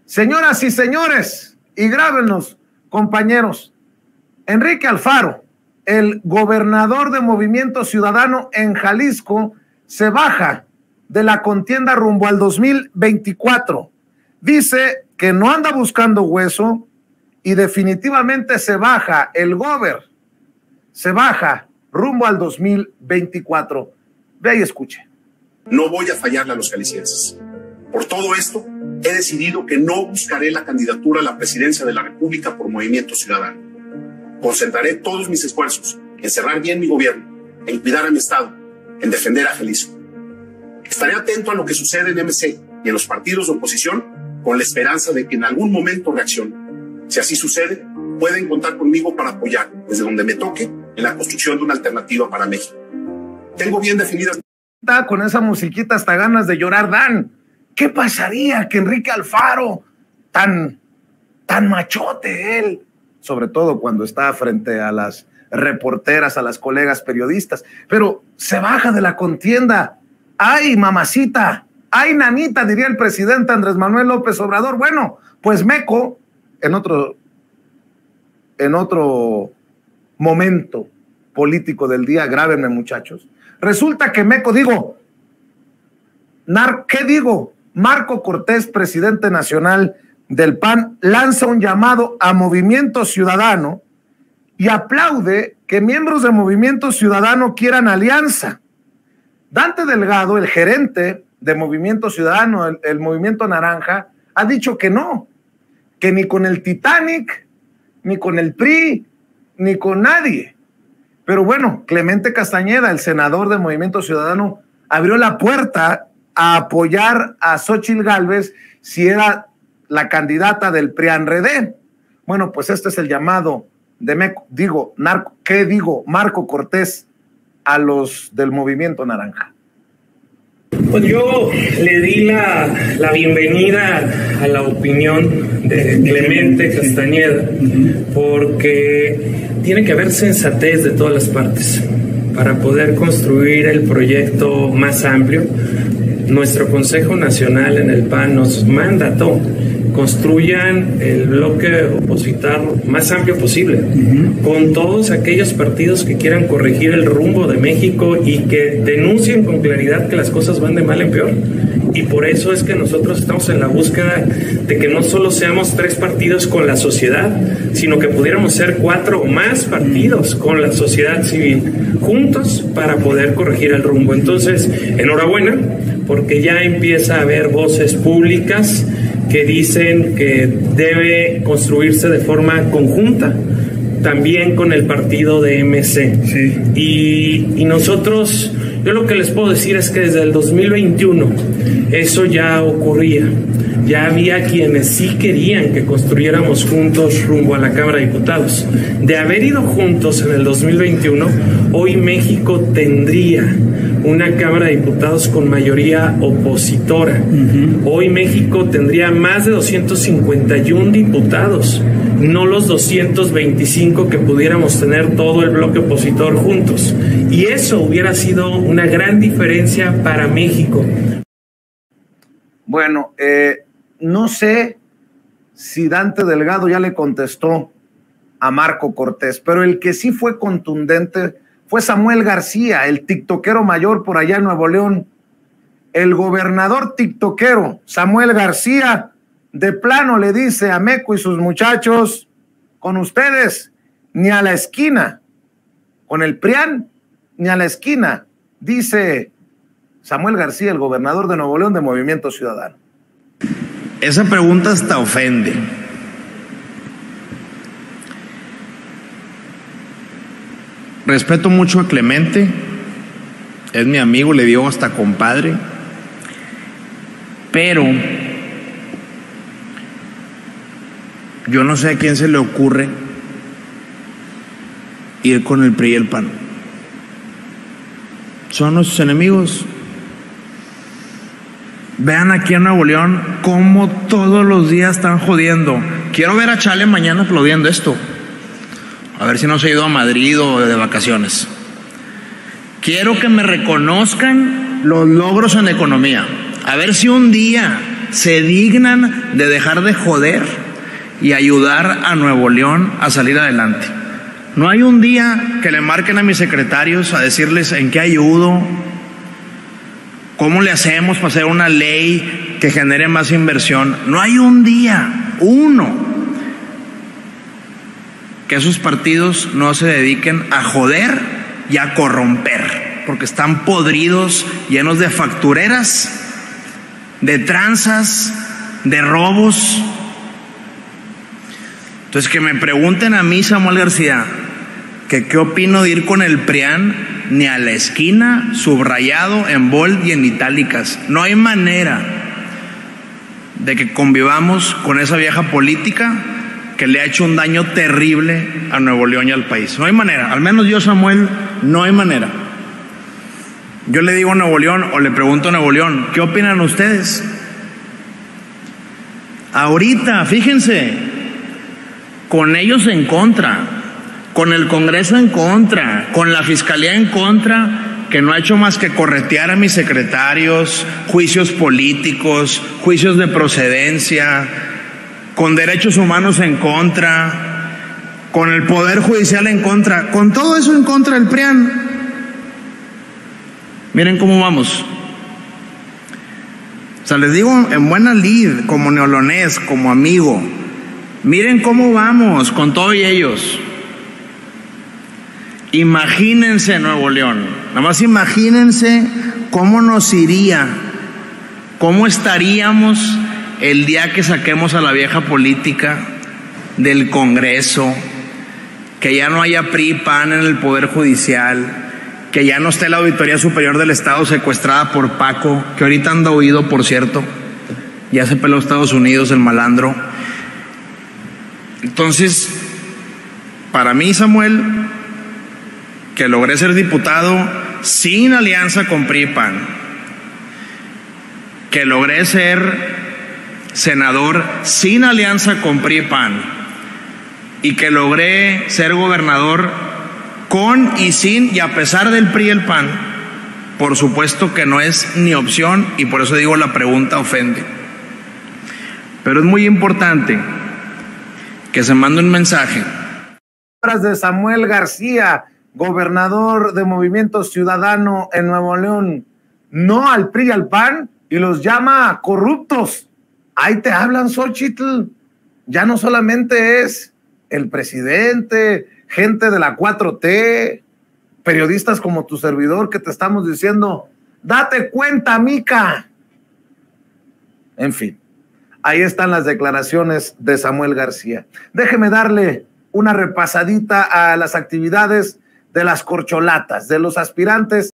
Señoras y señores, y grábenlos, compañeros, Enrique Alfaro, el gobernador de Movimiento Ciudadano en Jalisco, se baja de la contienda rumbo al 2024. Dice que no anda buscando hueso y definitivamente se baja el gober, se baja rumbo al 2024. Ve y escuche. No voy a fallarle a los jaliscienses. Por todo esto, he decidido que no buscaré la candidatura a la presidencia de la República por Movimiento Ciudadano. Concentraré todos mis esfuerzos en cerrar bien mi gobierno, en cuidar a mi Estado, en defender a Jalisco. Estaré atento a lo que sucede en MC y en los partidos de oposición con la esperanza de que en algún momento reaccionen. Si así sucede, pueden contar conmigo para apoyar, desde donde me toque, en la construcción de una alternativa para México. Tengo bien definidas... Con esa musiquita hasta ganas de llorar dan. ¿Qué pasaría que Enrique Alfaro, tan machote él, sobre todo cuando está frente a las reporteras, a las colegas periodistas, pero se baja de la contienda? ¡Ay, mamacita! ¡Ay, nanita!, diría el presidente Andrés Manuel López Obrador. Bueno, pues Meco, en otro momento político del día, grábenme muchachos, resulta que Meco, Marco Cortés, presidente nacional del PAN, lanza un llamado a Movimiento Ciudadano y aplaude que miembros de Movimiento Ciudadano quieran alianza. Dante Delgado, el gerente de Movimiento Ciudadano, el Movimiento Naranja, ha dicho que no, que ni con el Titanic, ni con el PRI, ni con nadie. Pero bueno, Clemente Castañeda, el senador de Movimiento Ciudadano, abrió la puerta a apoyar a Xóchitl Gálvez si era la candidata del PRIAN-RD. Bueno, pues este es el llamado de Marco Cortés a los del Movimiento Naranja. Pues yo le di la bienvenida a la opinión de Clemente Castañeda, porque tiene que haber sensatez de todas las partes para poder construir el proyecto más amplio. Nuestro Consejo Nacional en el PAN nos mandató: construyan el bloque opositor más amplio posible, con todos aquellos partidos que quieran corregir el rumbo de México y que denuncien con claridad que las cosas van de mal en peor. Y por eso es que nosotros estamos en la búsqueda de que no solo seamos 3 partidos con la sociedad, sino que pudiéramos ser 4 o más partidos con la sociedad civil, juntos para poder corregir el rumbo. Entonces, enhorabuena, porque ya empieza a haber voces públicas que dicen que debe construirse de forma conjunta, también con el partido de MC. Sí. Y nosotros, yo lo que les puedo decir es que desde el 2021 eso ya ocurría. Ya había quienes sí querían que construyéramos juntos rumbo a la Cámara de Diputados. De haber ido juntos en el 2021, hoy México tendría una Cámara de Diputados con mayoría opositora. Hoy México tendría más de 251 diputados, no los 225 que pudiéramos tener todo el bloque opositor juntos. Y eso hubiera sido una gran diferencia para México. Bueno, no sé si Dante Delgado ya le contestó a Marco Cortés, pero el que sí fue contundente fue Samuel García, el tiktokero mayor por allá en Nuevo León. El gobernador tiktokero Samuel García de plano le dice a Meco y sus muchachos: con ustedes ni a la esquina, con el PRIAN ni a la esquina, dice Samuel García, el gobernador de Nuevo León de Movimiento Ciudadano. Esa pregunta hasta ofende. Respeto mucho a Clemente, es mi amigo, le digo hasta compadre, pero yo no sé a quién se le ocurre ir con el PRI y el PAN. Son nuestros enemigos. Vean aquí en Nuevo León cómo todos los días están jodiendo. Quiero ver a Chale mañana aplaudiendo esto. A ver si no se ha ido a Madrid o de vacaciones. Quiero que me reconozcan los logros en economía. A ver si un día se dignan de dejar de joder y ayudar a Nuevo León a salir adelante. No hay un día que le marquen a mis secretarios a decirles en qué ayudo, cómo le hacemos para hacer una ley que genere más inversión. No hay un día, uno, que esos partidos no se dediquen a joder y a corromper, porque están podridos, llenos de factureras, de tranzas, de robos. Entonces, que me pregunten a mí, Samuel García, que qué opino de ir con el PRIAN, ni a la esquina, subrayado en bold y en itálicas. No hay manera de que convivamos con esa vieja política que le ha hecho un daño terrible a Nuevo León y al país. No hay manera, al menos yo, Samuel, no hay manera. Yo le digo a Nuevo León, o le pregunto a Nuevo León, ¿qué opinan ustedes? Ahorita, fíjense, con ellos en contra, con el Congreso en contra, con la Fiscalía en contra, que no ha hecho más que corretear a mis secretarios, juicios políticos, juicios de procedencia, con derechos humanos en contra, con el Poder Judicial en contra, con todo eso en contra del PRIAN. Miren cómo vamos. O sea, les digo en buena lid, como neolonés, como amigo. Miren cómo vamos con todos ellos. Imagínense Nuevo León. Nada más imagínense cómo nos iría, cómo estaríamos el día que saquemos a la vieja política del Congreso, que ya no haya PRI, PAN en el Poder Judicial, que ya no esté la Auditoría Superior del Estado secuestrada por Paco, que ahorita anda huido, por cierto. Ya se peló a Estados Unidos el malandro. Entonces, para mí, Samuel, que logré ser diputado sin alianza con PRI y PAN, que logré ser senador sin alianza con PRI y PAN, y que logré ser gobernador con y sin y a pesar del PRI y el PAN, por supuesto que no es ni opción, y por eso digo la pregunta ofende. Pero es muy importante que se mande un mensaje. De Samuel García, gobernador de Movimiento Ciudadano en Nuevo León, no al PRI y al PAN, y los llama corruptos. Ahí te hablan, Xochitl. Ya no solamente es el presidente, gente de la 4T, periodistas como tu servidor que te estamos diciendo, date cuenta, mica. En fin, ahí están las declaraciones de Samuel García. Déjeme darle una repasadita a las actividades de las corcholatas, de los aspirantes